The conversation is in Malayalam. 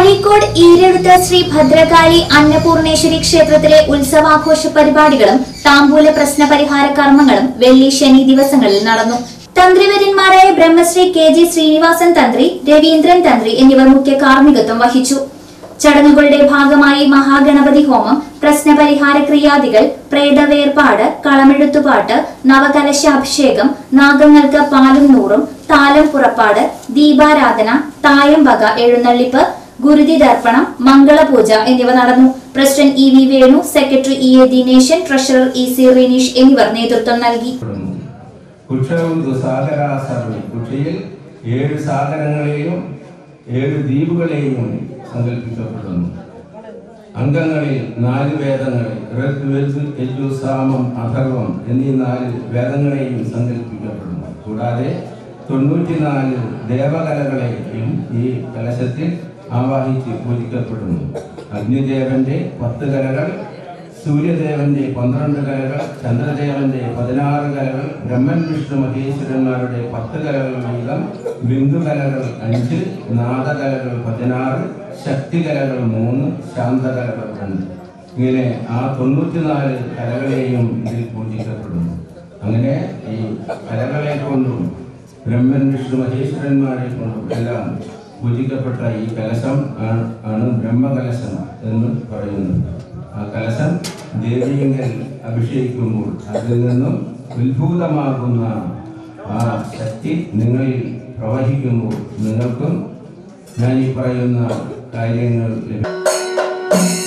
അരീക്കോട് ഈരടുത്ത ശ്രീ ഭദ്രകാളി അന്നപൂർണേശ്വരി ക്ഷേത്രത്തിലെ ഉത്സവാഘോഷ പരിപാടികളും താമ്പൂല പ്രശ്ന പരിഹാര കർമ്മങ്ങളും വെള്ളി ശനി ദിവസങ്ങളിൽ നടന്നു. തന്ത്രിവര്യന്മാരായ ബ്രഹ്മശ്രീ കെ.ജി. ശ്രീനിവാസൻ തന്ത്രി, രവീന്ദ്രൻ തന്ത്രി എന്നിവർ മുഖ്യ കാർമ്മികത്വം വഹിച്ചു. ചടങ്ങുകളുടെ ഭാഗമായി മഹാഗണപതി ഹോമം, പ്രശ്നപരിഹാര ക്രിയാദികൾ, പ്രേതവേർപാട്, കളമെഴുത്തുപാട്ട്, നവകലശാഭിഷേകം, നാഗങ്ങൾക്ക് പാലും നൂറും, താലം പുറപ്പാട്, ദീപാരാധന, തായംബക എഴുന്നള്ളിപ്പ്, ഗുരുതി ദർപ്പണം, മംഗളപൂജ എന്നിവ നടന്നു. President E V. Venu, secretary E A. Dineshan, treasurer E C. Rineesh എന്നിവർ നേതൃത്വം നൽകി. കുക്ഷയിൽ 7 സാഗരങ്ങളെയും 7 ദ്വീപുകളെയും സങ്കല്പിക്കപ്പെടുന്നു. അംഗങ്ങളിൽ 4 വേദങ്ങൾ, ഋഗ്, യജു, സാമം, അഥർവം എന്നീ 4 വേദങ്ങളെയും സങ്കല്പിക്കപ്പെടുന്നു. കൂടാതെ 94 ദേവകലകളെയും ഈ കലശത്തിൽ ആവാഹിച്ച് പൂജിക്കപ്പെടുന്നു. അഗ്നിദേവന്റെ 10 കലകൾ, സൂര്യദേവന്റെ 12 കലകൾ, ചന്ദ്രദേവന്റെ 16 കലകൾ, ബ്രഹ്മൻ വിഷ്ണു മഹേശ്വരന്മാരുടെ 10 കലകൾ വീതം, ബിന്ദുകലകൾ 5, നാദകലകൾ 16, ശക്തികലകൾ 3, ശാന്തകലകൾ 2. ഇങ്ങനെ ആ 94 കലകളെയും ഇതിൽ പൂജിക്കപ്പെടുന്നു. അങ്ങനെ ഈ കലകളെ കൊണ്ടും ബ്രഹ്മൻ വിഷ്ണു മഹേശ്വരന്മാരെ കൊണ്ടും എല്ലാം പൂജിക്കപ്പെട്ട ഈ കലശം ആണ് ബ്രഹ്മകലശം എന്ന് പറയുന്നത്. ആ കലശം ദേവിയെങ്കിൽ അഭിഷേകിക്കുമ്പോൾ അതിൽ നിന്നും ഉത്ഭൂതമാകുന്ന ആ ശക്തി നിങ്ങളിൽ പ്രവഹിക്കുമ്പോൾ നിങ്ങൾക്കും ഞാൻ ഈ പറയുന്ന കാര്യങ്ങൾ ലഭിക്കും.